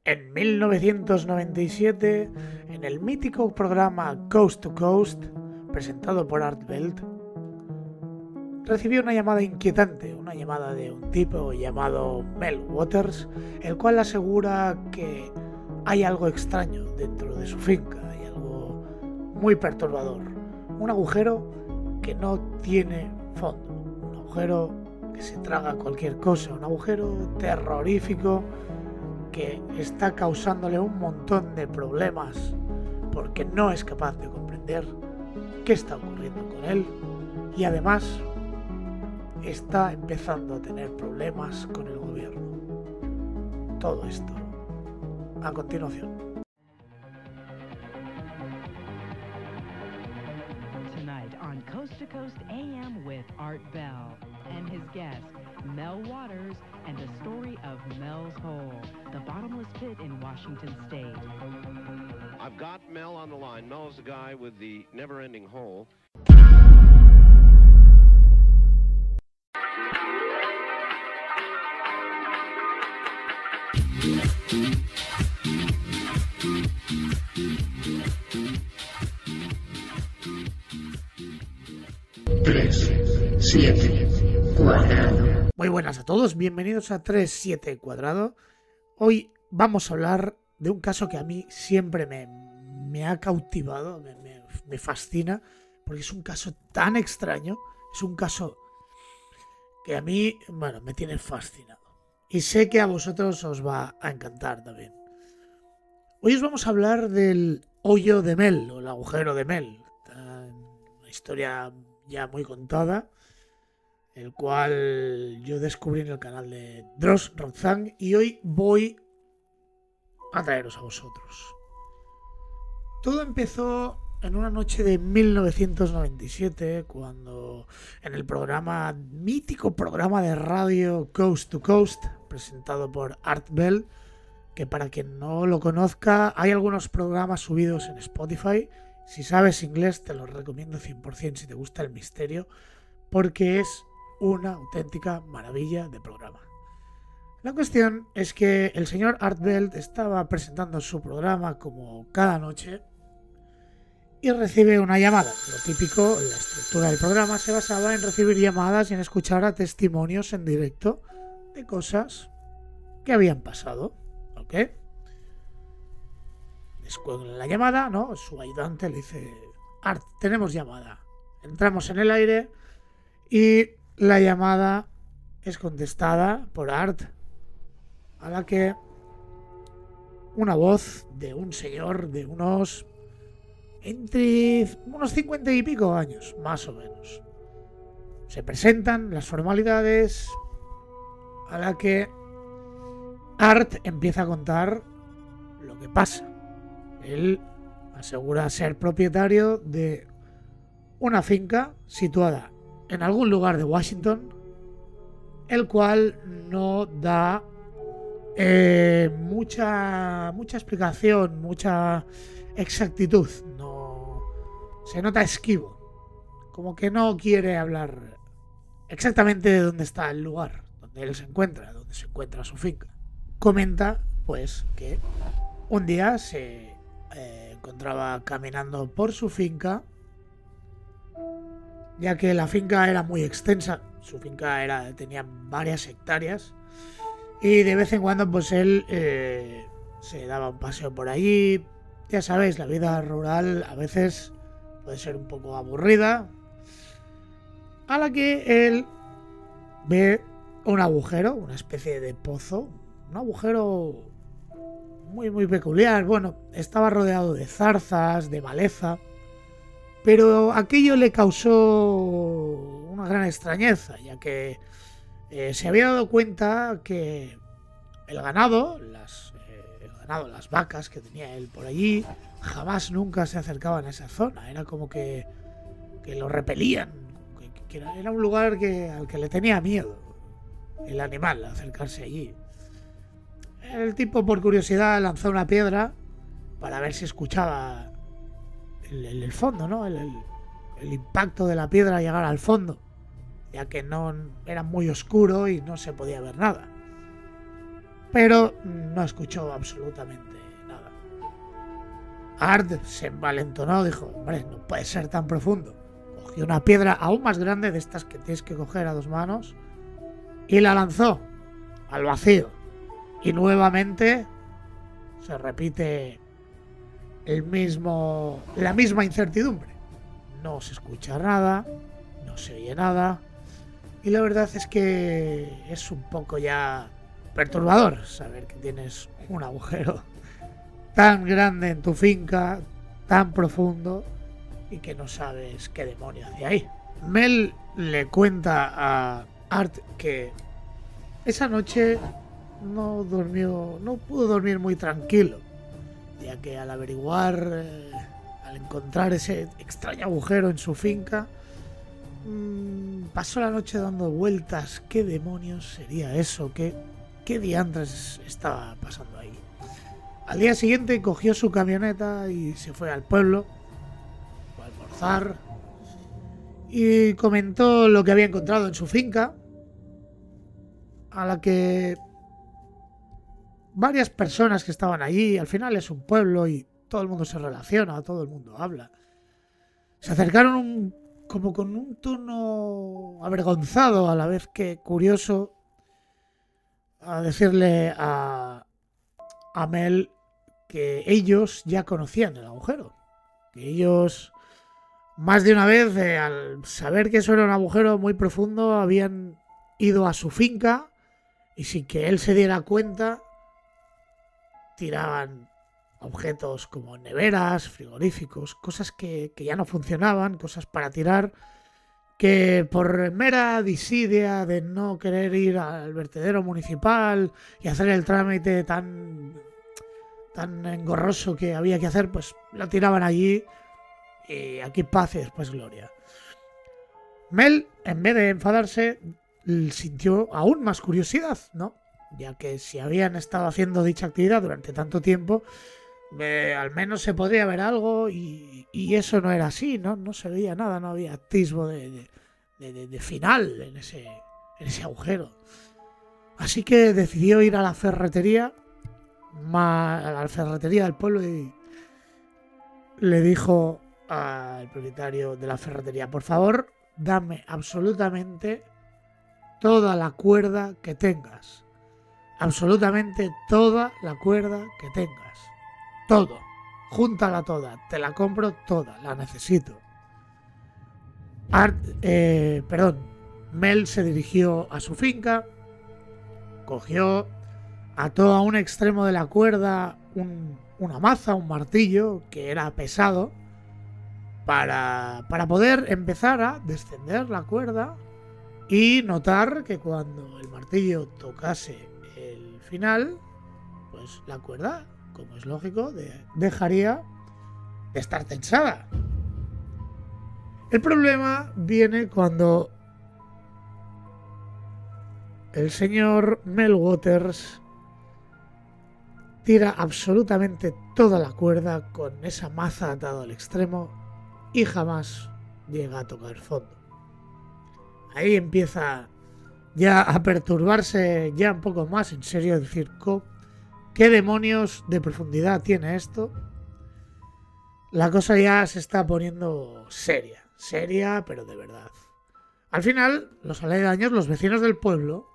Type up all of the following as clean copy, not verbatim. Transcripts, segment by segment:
En 1997, en el mítico programa Coast to Coast, presentado por Art Bell, recibió una llamada inquietante, una llamada de un tipo llamado Mel Waters, el cual asegura que hay algo extraño dentro de su finca, hay algo muy perturbador, un agujero que no tiene fondo, un agujero que se traga cualquier cosa, un agujero terrorífico que está causándole un montón de problemas porque no es capaz de comprender qué está ocurriendo con él y además está empezando a tener problemas con el gobierno. Todo esto a continuación. Tonight on Coast to Coast AM with Art Bell and his guest Mel Waters and the story of Mel's Hole, the bottomless pit in Washington State. I've got Mel on the line. Mel's the guy with the never-ending hole. Muy buenas a todos, bienvenidos a 37 Cuadrado. Hoy vamos a hablar de un caso que a mí siempre me ha cautivado, me fascina, porque es un caso tan extraño, es un caso que a mí, bueno, me tiene fascinado. Y sé que a vosotros os va a encantar también. Hoy os vamos a hablar del hoyo de Mel, o el agujero de Mel. Una historia ya muy contada, el cual yo descubrí en el canal de Dross Roxanne, y hoy voy a traeros a vosotros. Todo empezó en una noche de 1997, cuando en el mítico programa de radio Coast to Coast, presentado por Art Bell, que para quien no lo conozca, hay algunos programas subidos en Spotify. Si sabes inglés te los recomiendo 100% si te gusta el misterio, porque es una auténtica maravilla de programa. La cuestión es que el señor Art Bell estaba presentando su programa como cada noche y recibe una llamada. Lo típico, la estructura del programa se basaba en recibir llamadas y en escuchar a testimonios en directo de cosas que habían pasado. ¿Ok? Descuelga la llamada, ¿no? Su ayudante le dice: Art, tenemos llamada. Entramos en el aire y la llamada es contestada por Art, a la que una voz de un señor de entre unos 50 y pico años, más o menos. Se presentan las formalidades, a la que Art empieza a contar lo que pasa. Él asegura ser propietario de una finca situada en algún lugar de Washington, el cual no da mucha explicación, mucha exactitud. No se nota esquivo, como que no quiere hablar exactamente de dónde está el lugar donde él se encuentra, donde se encuentra su finca. Comenta pues que un día se encontraba caminando por su finca, ya que la finca era muy extensa. Su finca tenía varias hectáreas y de vez en cuando pues él se daba un paseo por allí. Ya sabéis, la vida rural a veces puede ser un poco aburrida, a la que él ve un agujero, una especie de pozo, un agujero muy peculiar. Bueno, estaba rodeado de zarzas, de maleza, pero aquello le causó una gran extrañeza, ya que se había dado cuenta que el ganado, las vacas que tenía él por allí, jamás nunca se acercaban a esa zona. Era como que lo repelían, que era un lugar al que le tenía miedo el animal acercarse allí. El tipo, por curiosidad, lanzó una piedra para ver si escuchaba el fondo, ¿no? El impacto de la piedra llegar al fondo, ya que no era muy oscuro y no se podía ver nada. pero no escuchó absolutamente nada. Art se envalentonó, dijo, hombre, no puede ser tan profundo. Cogió una piedra aún más grande, de estas que tienes que coger a 2 manos, y la lanzó al vacío. Y nuevamente se repite la misma incertidumbre. No se escucha nada, no se oye nada, y la verdad es que es un poco ya perturbador saber que tienes un agujero tan grande en tu finca, tan profundo, y que no sabes qué demonio hacia ahí. Mel le cuenta a Art que esa noche no pudo dormir muy tranquilo, ya que al averiguar, al encontrar ese extraño agujero en su finca, pasó la noche dando vueltas. ¿Qué demonios sería eso? ¿Qué diantres estaba pasando ahí? Al día siguiente cogió su camioneta y se fue al pueblo a almorzar y comentó lo que había encontrado en su finca, a la que varias personas que estaban allí, al final es un pueblo y todo el mundo se relaciona, todo el mundo habla, se acercaron como con un tono avergonzado, a la vez que curioso, a decirle a Mel que ellos ya conocían el agujero, que ellos más de una vez, al saber que eso era un agujero muy profundo, habían ido a su finca y sin que él se diera cuenta tiraban objetos como neveras, frigoríficos, cosas que ya no funcionaban, cosas para tirar, que por mera disidia de no querer ir al vertedero municipal y hacer el trámite tan engorroso que había que hacer, pues lo tiraban allí, y aquí paz y después gloria. Mel, en vez de enfadarse, sintió aún más curiosidad, ¿no? Ya que si habían estado haciendo dicha actividad durante tanto tiempo, al menos se podría ver algo, y eso no era así, ¿no? No se veía nada, no había atisbo de final en ese agujero. Así que decidió ir a la ferretería del pueblo y le dijo al propietario de la ferretería: por favor, dame absolutamente toda la cuerda que tengas. Absolutamente toda la cuerda que tengas. Todo. Júntala toda. Te la compro toda. La necesito. Mel se dirigió a su finca. Cogió, ató a un extremo de la cuerda una maza, un martillo, que era pesado, para poder empezar a descender la cuerda y notar que cuando el martillo tocase el final, pues la cuerda, como es lógico, dejaría de estar tensada. El problema viene cuando el señor Mel Waters tira absolutamente toda la cuerda con esa maza atada al extremo y jamás llega a tocar fondo. Ahí empieza ya a perturbarse ya un poco más en serio, decir, ¿qué demonios de profundidad tiene esto? La cosa ya se está poniendo seria, pero de verdad. Al final, los aledaños, los vecinos del pueblo,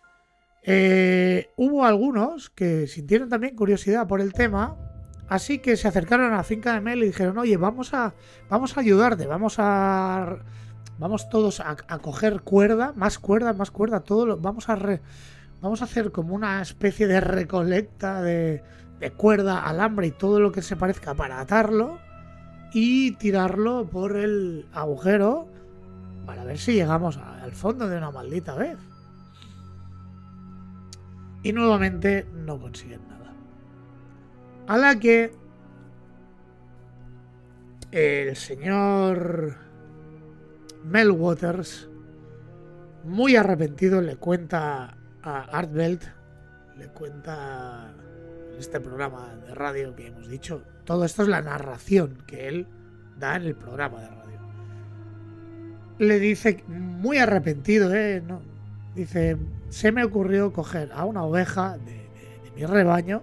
hubo algunos que sintieron también curiosidad por el tema, así que se acercaron a la finca de Mel y dijeron: oye, vamos a ayudarte, vamos todos a coger cuerda, más cuerda, todo vamos a hacer como una especie de recolecta de cuerda, alambre y todo lo que se parezca para atarlo y tirarlo por el agujero para ver si llegamos al fondo de una maldita vez. Y nuevamente no consiguen nada. A la que el señor Mel Waters, muy arrepentido, le cuenta a Art Bell, le cuenta en este programa de radio que hemos dicho, todo esto es la narración que él da en el programa de radio. Le dice, muy arrepentido, ¿no? Dice: se me ocurrió coger a una oveja mi rebaño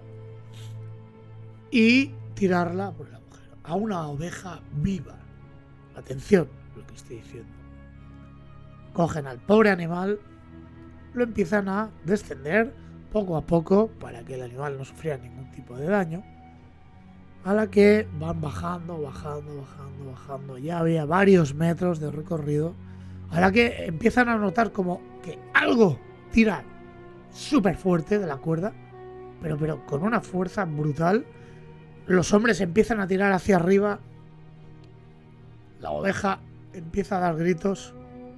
y tirarla por el agujero. A una oveja viva. Atención, lo que estoy diciendo. Cogen al pobre animal, lo empiezan a descender poco a poco para que el animal no sufriera ningún tipo de daño. A la que van bajando. Ya había varios metros de recorrido. A la que empiezan a notar como que algo tira súper fuerte de la cuerda, pero con una fuerza brutal. Los hombres empiezan a tirar hacia arriba. La oveja empieza a dar gritos.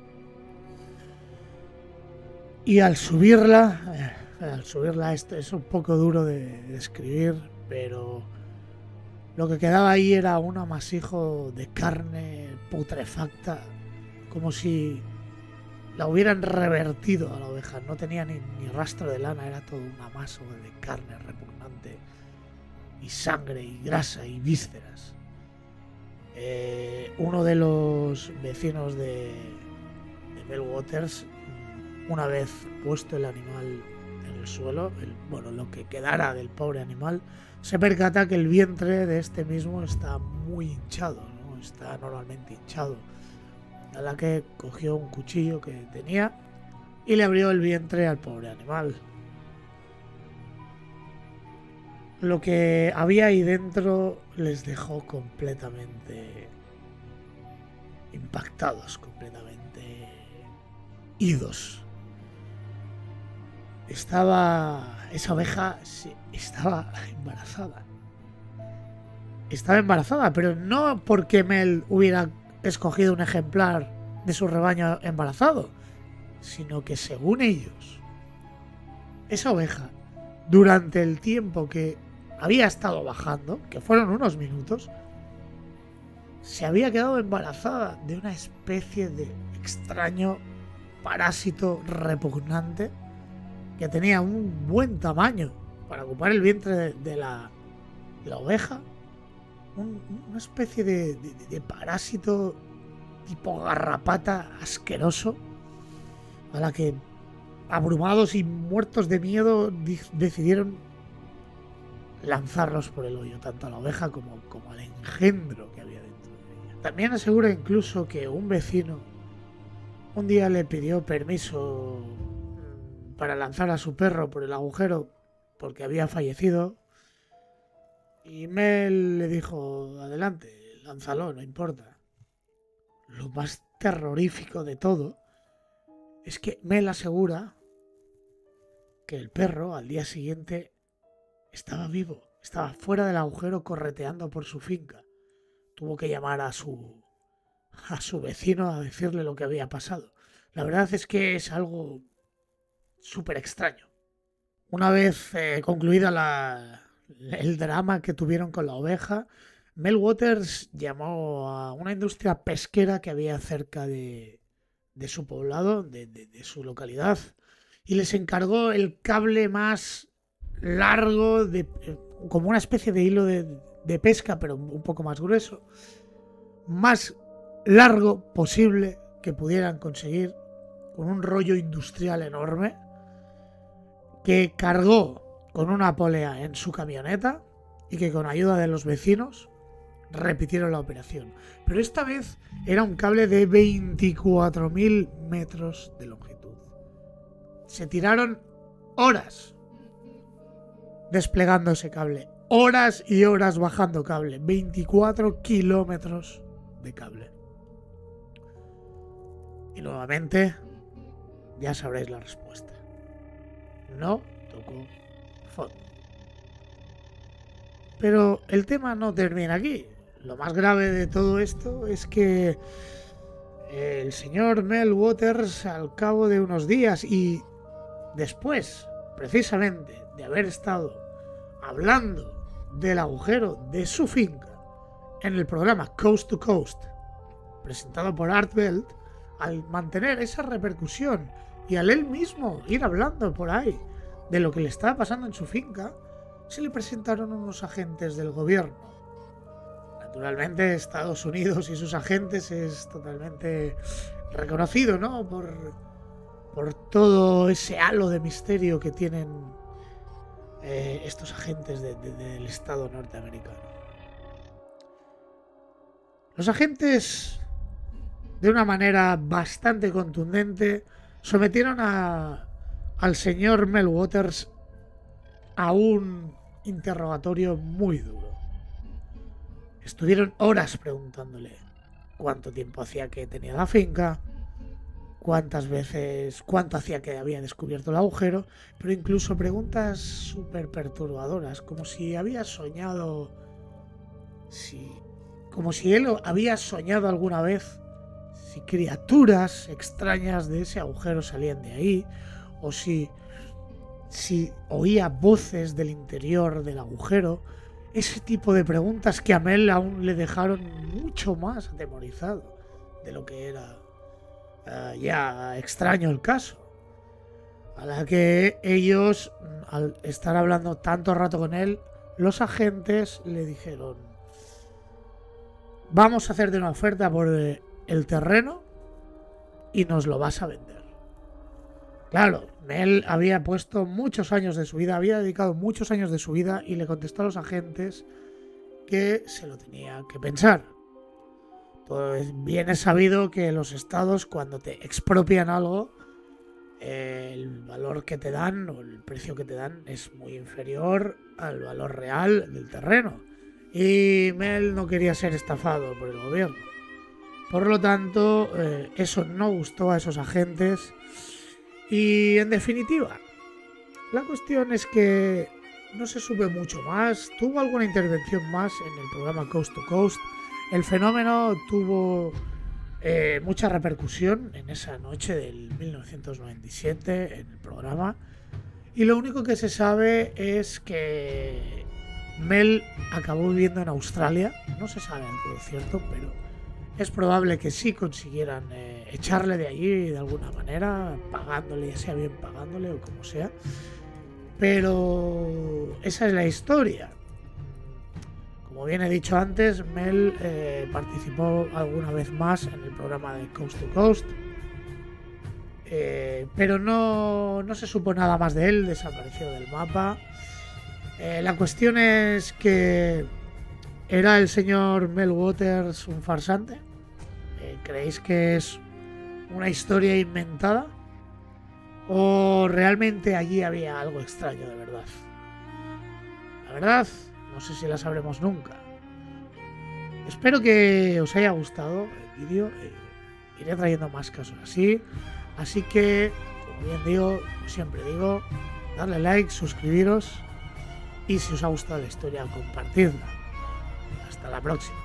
Y al subirla esto es un poco duro de describir, pero lo que quedaba ahí era un amasijo de carne putrefacta, como si la hubieran revertido a la oveja. No tenía ni rastro de lana, era todo un amaso de carne repugnante y sangre y grasa y vísceras. Uno de los vecinos de Melwaters, una vez puesto el animal en el suelo, lo que quedara del pobre animal, se percata que el vientre de este mismo está muy hinchado, ¿no? Está normalmente hinchado. A la que cogió un cuchillo que tenía y le abrió el vientre al pobre animal. Lo que había ahí dentro les dejó completamente impactados, completamente idos. Esa oveja estaba embarazada. Estaba embarazada, pero no porque Mel hubiera escogido un ejemplar de su rebaño embarazado, sino que según ellos, esa oveja, durante el tiempo que había estado bajando, que fueron unos minutos, se había quedado embarazada de una especie de extraño parásito repugnante que tenía un buen tamaño para ocupar el vientre de la oveja. Una especie de parásito tipo garrapata asqueroso, a la que, abrumados y muertos de miedo, decidieron lanzarlos por el hoyo, tanto a la oveja como al engendro que había dentro de ella. También asegura incluso que un vecino un día le pidió permiso para lanzar a su perro por el agujero porque había fallecido, y Mel le dijo: adelante, lánzalo, no importa. Lo más terrorífico de todo es que Mel asegura que el perro al día siguiente estaba vivo, estaba fuera del agujero correteando por su finca. Tuvo que llamar a su vecino a decirle lo que había pasado. La verdad es que es algo súper extraño. Una vez concluida el drama que tuvieron con la oveja, Melwaters llamó a una industria pesquera que había cerca de su poblado, de su localidad, y les encargó el cable más largo, como una especie de hilo de pesca, pero un poco más grueso, más largo posible que pudieran conseguir, con un rollo industrial enorme, que cargó con una polea en su camioneta y que con ayuda de los vecinos repitieron la operación. Pero esta vez era un cable de 24.000 metros de longitud. Se tiraron horas desplegando ese cable, horas y horas bajando cable, 24 kilómetros de cable. Y nuevamente ya sabréis la respuesta. No tocó fondo. Pero el tema no termina aquí. Lo más grave de todo esto es que el señor Melwaters, al cabo de unos días y después, precisamente, de haber estado hablando del agujero de su finca en el programa Coast to Coast, presentado por Art Bell, al mantener esa repercusión y al él mismo ir hablando por ahí de lo que le estaba pasando en su finca, se le presentaron unos agentes del gobierno. Naturalmente, Estados Unidos y sus agentes es totalmente reconocido, ¿no? Por todo ese halo de misterio que tienen estos agentes del Estado norteamericano. Los agentes, de una manera bastante contundente, sometieron al señor Mel Waters a un interrogatorio muy duro. Estuvieron horas preguntándole cuánto tiempo hacía que tenía la finca, cuánto hacía que había descubierto el agujero, pero incluso preguntas súper perturbadoras, como si había soñado, como si él había soñado alguna vez si criaturas extrañas de ese agujero salían de ahí, o si oía voces del interior del agujero. Ese tipo de preguntas que a Mel aún le dejaron mucho más atemorizado de lo que era ya extraño el caso. A la que ellos, al estar hablando tanto rato con él, los agentes le dijeron: vamos a hacerte una oferta por el terreno y nos lo vas a vender. Claro, Mel había puesto muchos años de su vida, había dedicado muchos años de su vida, y le contestó a los agentes que se lo tenía que pensar. Pues bien es sabido que los estados, cuando te expropian algo, el valor que te dan o el precio que te dan es muy inferior al valor real del terreno. Y Mel no quería ser estafado por el gobierno. Por lo tanto, eso no gustó a esos agentes. Y en definitiva, la cuestión es que no se supe mucho más. Tuvo alguna intervención más en el programa Coast to Coast. El fenómeno tuvo mucha repercusión en esa noche del 1997 en el programa. Y lo único que se sabe es que Mel acabó viviendo en Australia. No se sabe del todo cierto, pero es probable que sí consiguieran echarle de allí de alguna manera, pagándole, ya sea bien pagándole o como sea. Pero esa es la historia. Como bien he dicho antes, Mel participó alguna vez más en el programa de Coast to Coast, pero no se supo nada más de él, desapareció del mapa. La cuestión es que ¿era el señor Mel Waters un farsante? ¿Creéis que es una historia inventada? ¿O realmente allí había algo extraño de verdad? La verdad, no sé si la sabremos nunca. Espero que os haya gustado el vídeo. Iré trayendo más casos así. Así que, como bien digo, siempre digo, darle like, suscribiros y si os ha gustado la historia, compartidla. Hasta la próxima.